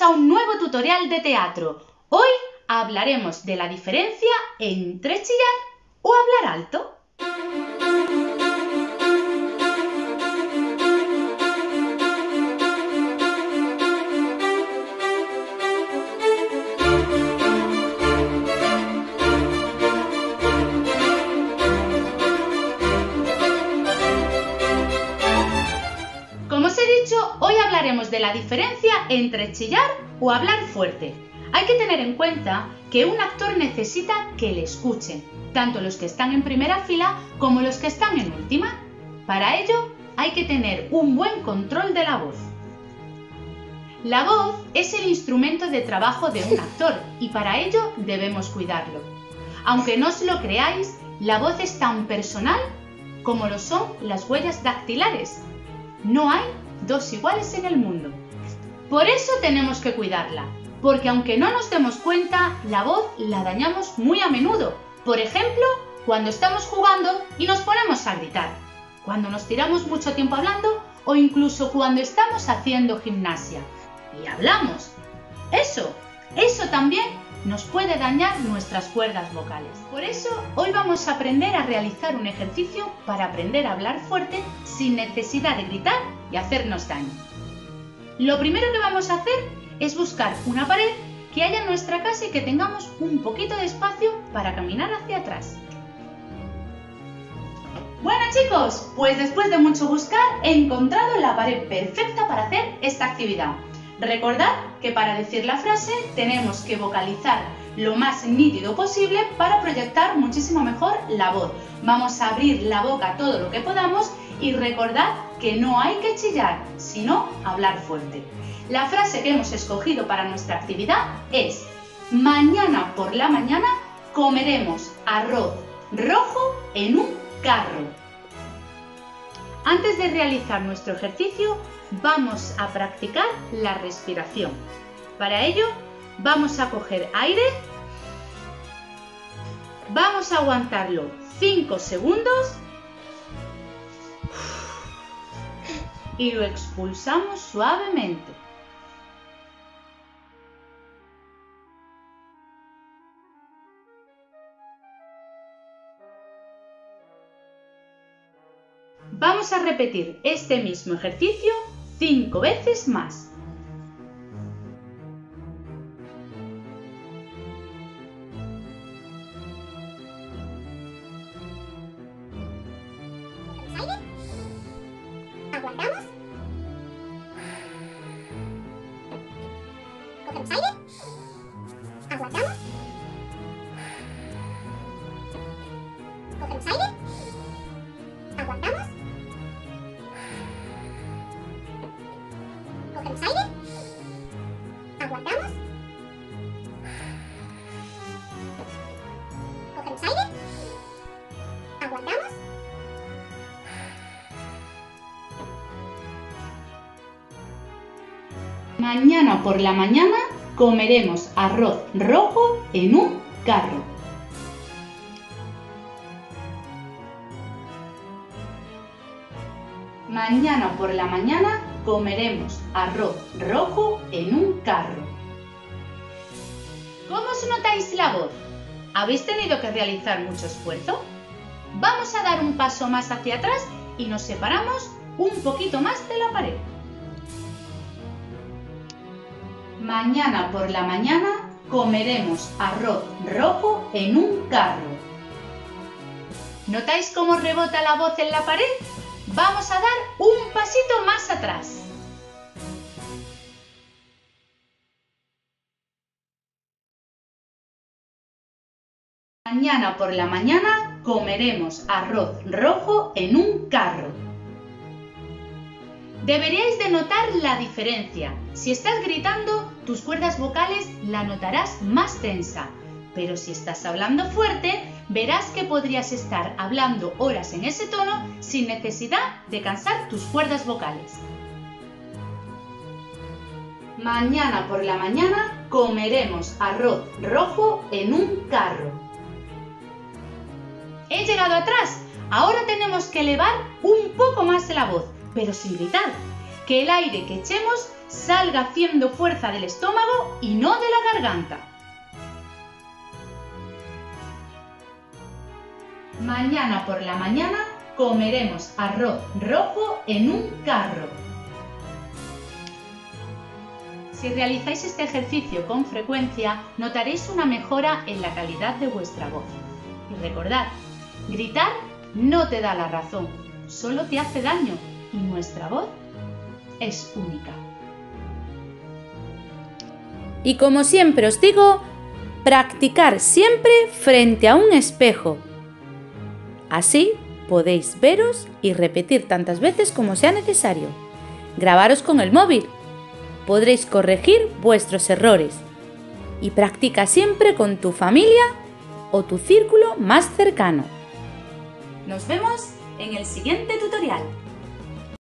Bienvenidos a un nuevo tutorial de teatro. Hoy hablaremos de la diferencia entre chillar o hablar alto. Como os he dicho, hoy hablaremos de la diferencia entre chillar o hablar fuerte. Hay que tener en cuenta que un actor necesita que le escuchen, tanto los que están en primera fila como los que están en última. Para ello, hay que tener un buen control de la voz. La voz es el instrumento de trabajo de un actor y para ello debemos cuidarlo. Aunque no os lo creáis, la voz es tan personal como lo son las huellas dactilares. No hay dos iguales en el mundo. Por eso tenemos que cuidarla, porque aunque no nos demos cuenta, la voz la dañamos muy a menudo. Por ejemplo, cuando estamos jugando y nos ponemos a gritar, cuando nos tiramos mucho tiempo hablando o incluso cuando estamos haciendo gimnasia y hablamos. Eso también nos puede dañar nuestras cuerdas vocales. Por eso, hoy vamos a aprender a realizar un ejercicio para aprender a hablar fuerte sin necesidad de gritar y hacernos daño. Lo primero que vamos a hacer es buscar una pared que haya en nuestra casa y que tengamos un poquito de espacio para caminar hacia atrás. Bueno chicos, pues después de mucho buscar he encontrado la pared perfecta para hacer esta actividad. Recordad que para decir la frase tenemos que vocalizar lo más nítido posible para proyectar muchísimo mejor la voz. Vamos a abrir la boca todo lo que podamos y recordad que no hay que chillar, sino hablar fuerte. La frase que hemos escogido para nuestra actividad es: mañana por la mañana comeremos arroz rojo en un carro. Antes de realizar nuestro ejercicio, vamos a practicar la respiración. Para ello, vamos a coger aire, vamos a aguantarlo 5 segundos y lo expulsamos suavemente. Vamos a repetir este mismo ejercicio 5 veces más. Aguantamos. Cogemos aire. Aguantamos. Cogemos aire. Aguantamos. Cogemos aire. Aguantamos. Cogemos aire. Aguantamos. Mañana por la mañana comeremos arroz rojo en un carro. Mañana por la mañana comeremos arroz rojo en un carro. ¿Cómo os notáis la voz? ¿Habéis tenido que realizar mucho esfuerzo? Vamos a dar un paso más hacia atrás y nos separamos un poquito más de la pared. Mañana por la mañana comeremos arroz rojo en un carro. ¿Notáis cómo rebota la voz en la pared? Vamos a dar un pasito más atrás. Mañana por la mañana comeremos arroz rojo en un carro. Deberíais de notar la diferencia. Si estás gritando, tus cuerdas vocales la notarás más tensa. Pero si estás hablando fuerte, verás que podrías estar hablando horas en ese tono sin necesidad de cansar tus cuerdas vocales. Mañana por la mañana comeremos arroz rojo en un carro. He llegado atrás. Ahora tenemos que elevar un poco más la voz, pero sin gritar. que el aire que echemos salga haciendo fuerza del estómago y no de la garganta. Mañana por la mañana comeremos arroz rojo en un carro. Si realizáis este ejercicio con frecuencia, notaréis una mejora en la calidad de vuestra voz. Y recordad, gritar no te da la razón, solo te hace daño y nuestra voz es única. Y como siempre os digo, practicar siempre frente a un espejo. Así podéis veros y repetir tantas veces como sea necesario. Grabaros con el móvil. Podréis corregir vuestros errores. Y practica siempre con tu familia o tu círculo más cercano. Nos vemos en el siguiente tutorial.